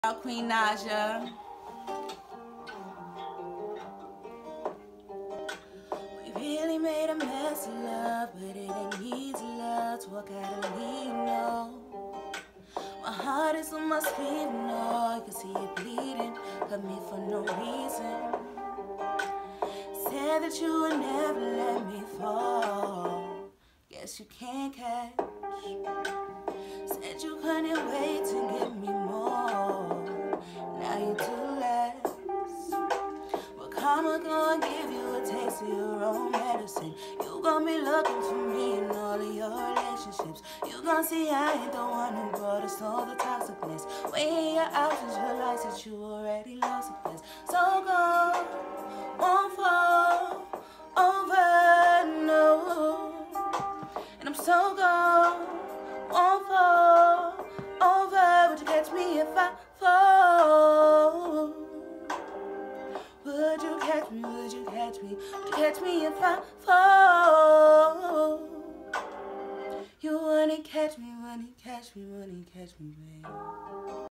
Queen Naja. We really made a mess of love, but it ain't easy love to walk out and leave, no. My heart is on my sleeve, no. You can see it bleeding, cut me for no reason. Said that you would never let me fall. Guess you can't catch. Said you couldn't wait to give me more. Now you do less. But karma gonna give you a taste of your own medicine. You gonna be looking for me in all of your relationships. You gonna see I ain't the one who brought us all the toxicness. Weighing your options, realize that you already lost a place. So go, won't fall over, no. And I'm so gone, won't fall over. Would you catch me if I fall? Would you catch me, would you catch me? Would you catch me if I fall? You wouldn't catch me, wouldn't catch me, wouldn't catch me, babe.